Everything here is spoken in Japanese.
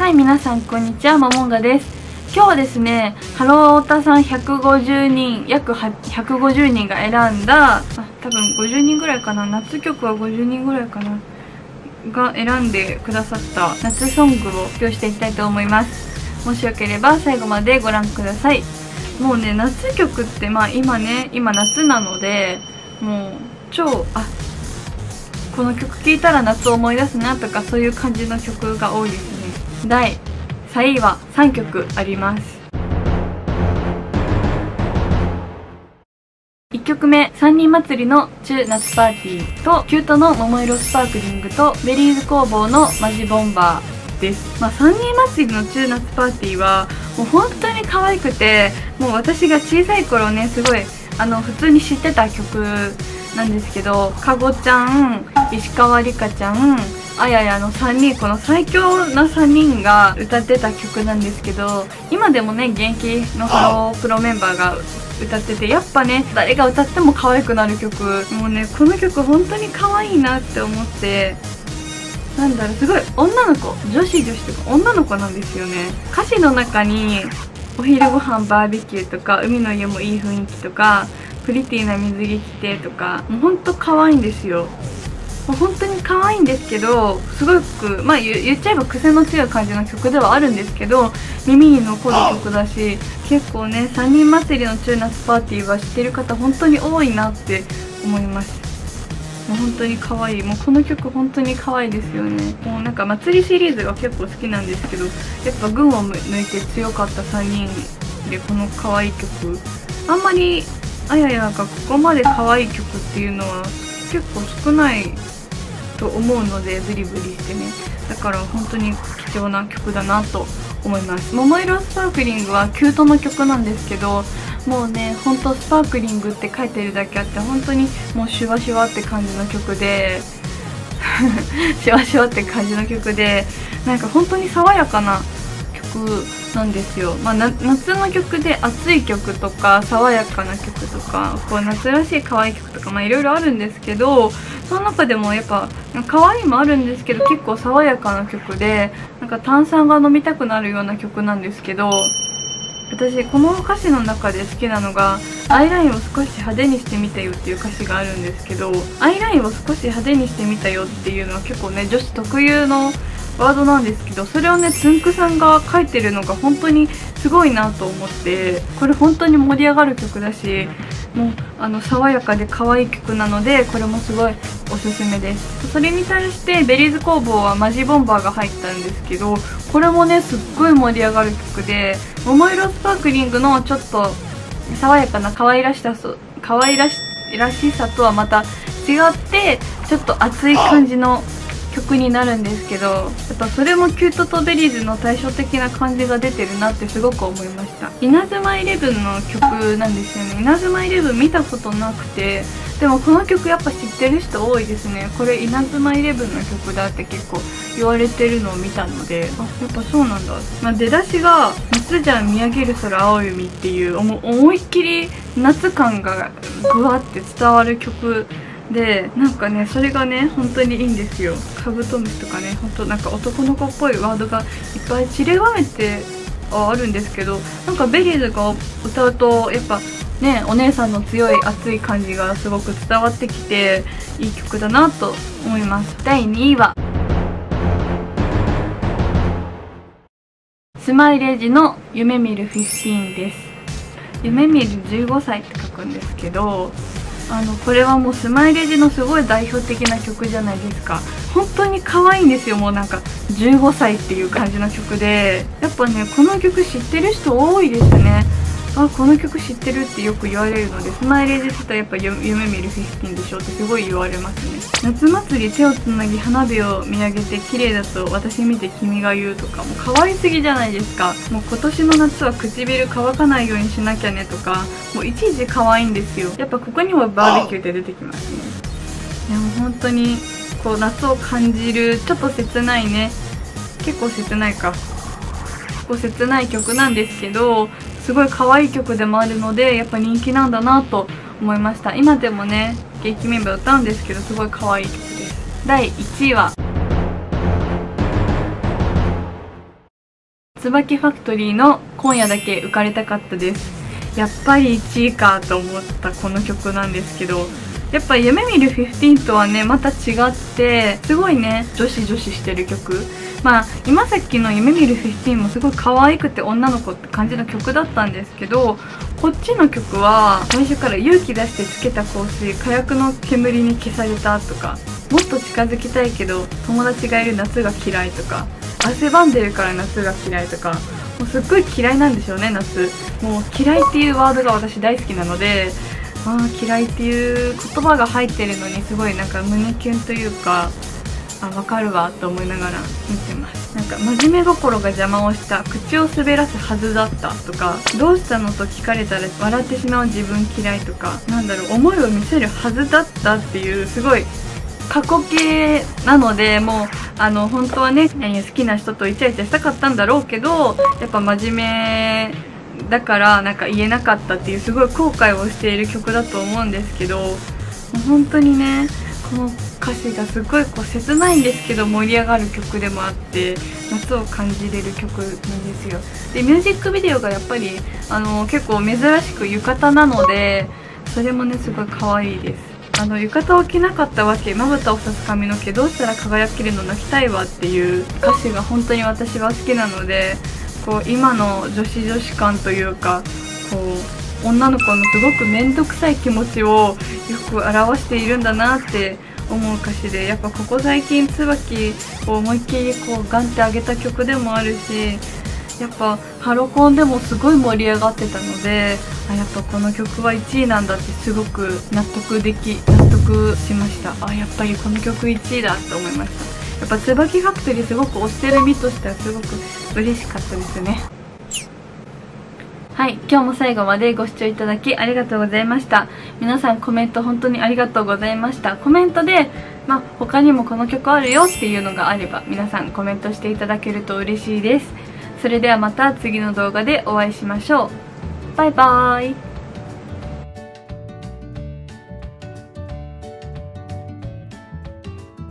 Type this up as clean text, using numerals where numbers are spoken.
はい、皆さんこんにちは、まもんがです。今日はですね、ハロータさん150人、約150人が選んだ、多分50人ぐらいかな、夏曲は50人ぐらいかな、が選んでくださった夏ソングを発表していきたいと思います。もしよければ最後までご覧ください。もうね、夏曲って今夏なので、もうこの曲聴いたら夏を思い出すなとか、そういう感じの曲が多いですね。第3位は3曲あります。1曲目、3人祭りの中夏パーティーと、キュートの桃色スパークリングと、ベリーズ工房のマジボンバーです。3人祭りの中夏パーティーはもう本当に可愛くて、もう私が小さい頃ね、すごい普通に知ってた曲なんですけど、かごちゃん、石川梨香ちゃん、あややの3人、この最強な3人が歌ってた曲なんですけど、今でもね、現役のハロープロメンバーが歌ってて、やっぱね、誰が歌っても可愛くなる曲。もうね、この曲本当に可愛いなって思って、なんだろう、すごい女の子、女子とか女の子なんですよね。歌詞の中にお昼ご飯バーベキューとか、海の家もいい雰囲気とか、プリティな水着着てとか、もうほんと可愛いんですよ。もう本当に可愛いんですけど、すごく言っちゃえば癖の強い感じの曲ではあるんですけど、耳に残る曲だし、結構ね、3人祭りの中夏パーティーは知ってる方本当に多いなって思います。もう本当に可愛い。もうこの曲本当に可愛いですよね。もうなんか祭りシリーズが結構好きなんですけど、やっぱ群を抜いて強かった3人で、この可愛い曲、あんまりあややがここまで可愛い曲っていうのは結構少ないと思うので、ブリブリしてね、だから本当に貴重な曲だなと思います。桃色スパークリングはキュートの曲なんですけど、もうね、ほんとスパークリングって書いてるだけあって、本当にもうシュワシュワって感じの曲でシュワシュワって感じの曲で、なんか本当に爽やかな曲なんですよ。夏の曲で熱い曲とか爽やかな曲とか、こう夏らしい可愛い曲とかいろいろあるんですけど、その中でもやっぱ可愛いもあるんですけど、結構爽やかな曲で、なんか炭酸が飲みたくなるような曲なんですけど、私この歌詞の中で好きなのが「アイラインを少し派手にしてみたよ」っていう歌詞があるんですけど、アイラインを少し派手にしてみたよっていうのは結構ね、女子特有のワードなんですけど、それをね、つんくさんが書いてるのが本当にすごいなと思って、これ本当に盛り上がる曲だし、もう爽やかで可愛い曲なので、これもすごいおすすめです。それに対してベリーズ工房はマジボンバーが入ったんですけど、これもね、すっごい盛り上がる曲で、桃色スパークリングのちょっと爽やかな可愛らしさとはまた違って、ちょっと熱い感じの曲になるんですけど、やっぱそれもキュートとベリーズの対照的な感じが出てるなってすごく思いました。稲妻イレブンの曲なんですよね。稲妻イレブン見たことなくて、でもこの曲やっぱ知ってる人多いですね。これ稲妻イレブンの曲だって結構言われてるのを見たので、やっぱそうなんだ。出だしが「夏じゃん見上げる空青い海」っていう思いっきり夏感がぐわって伝わる曲で、なんかね、それがね本当にいいんですよ。カブトムシとかね、ほんとなんか男の子っぽいワードがいっぱい散りばめてあるんですけど、なんかベリーズが歌うとやっぱね、お姉さんの強い熱い感じがすごく伝わってきて、いい曲だなと思います。第2位はスマイレージの夢見る15です。夢見る15歳って書くんですけど、これはもうスマイレージのすごい代表的な曲じゃないですか。本当に可愛いんですよ。もうなんか15歳っていう感じの曲で、やっぱね、この曲知ってる人多いですね。この曲知ってるってよく言われるので、スマイレージって言ったらやっぱ夢見る15でしょってすごい言われますね。夏祭り手をつなぎ花火を見上げて綺麗だと私見て君が言うとか、もう可愛すぎじゃないですか。もう今年の夏は唇乾かないようにしなきゃねとか、もういちいち可愛いんですよ。やっぱここにもバーベキューって出てきますね。でも本当にこう夏を感じる、ちょっと切ないね、結構切ないか、結構切ない曲なんですけど、すごい可愛い曲でもあるので、やっぱ人気なんだなと思いました。今でもね、現役メンバー歌うんですけど、すごい可愛い曲です。第1位は椿ファクトリーの今夜だけ浮かれたかったです。やっぱり1位かと思ったこの曲なんですけど、やっぱ夢見る15とはねまた違ってすごいね女子してる曲。まあ今さっきの夢見る15もすごい可愛くて女の子って感じの曲だったんですけど、こっちの曲は最初から勇気出してつけた香水火薬の煙に消されたとか、もっと近づきたいけど友達がいる夏が嫌いとか、汗ばんでるから夏が嫌いとか、もうすっごい嫌いなんでしょうね夏。もう嫌いっていうワードが私大好きなので、嫌いっていう言葉が入ってるのにすごいなんか胸キュンというか、わかるわと思いながら見てます。なんか真面目心が邪魔をした、口を滑らすはずだったとか、どうしたのと聞かれたら笑ってしまう自分嫌いとか、なんだろう、思いを見せるはずだったっていうすごい過去形なので、もう本当はね好きな人とイチャイチャしたかったんだろうけど、やっぱ真面目だからなんか言えなかったっていうすごい後悔をしている曲だと思うんですけど、もう本当にねこの歌詞がすごいこう切ないんですけど盛り上がる曲でもあって、夏を感じれる曲なんですよ。でミュージックビデオがやっぱり結構珍しく浴衣なので、それもねすごい可愛いです。浴衣を着なかったわけ、まぶたをさす髪の毛、どうしたら輝けるの泣きたいわっていう歌詞が本当に私は好きなので、こう今の女子感というか、こう女の子のすごく面倒くさい気持ちをよく表しているんだなって思う歌詞で、やっぱここ最近椿を思いっきりこうガンって上げた曲でもあるし、やっぱハロコンでもすごい盛り上がってたので、やっぱこの曲は1位なんだってすごく納得しました。やっぱりこの曲1位だと思いました。やっぱ椿ファクトリーすごく推してる身としてはすごく嬉しかったですね。はい、今日も最後までご視聴いただきありがとうございました。皆さんコメント本当にありがとうございました。コメントで他にもこの曲あるよっていうのがあれば皆さんコメントしていただけると嬉しいです。それではまた次の動画でお会いしましょう。バイバーイ。